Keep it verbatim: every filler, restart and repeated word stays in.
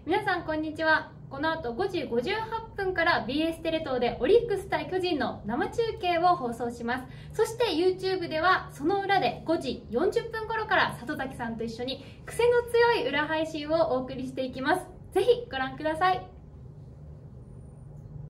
皆さんこんにちは。この後ごじごじゅうはっぷんから ビーエス テレ東でオリックス対巨人の生中継を放送します。そして YouTube ではその裏でごじよんじゅっぷん頃から里崎さんと一緒に癖の強い裏配信をお送りしていきます。ぜひご覧ください。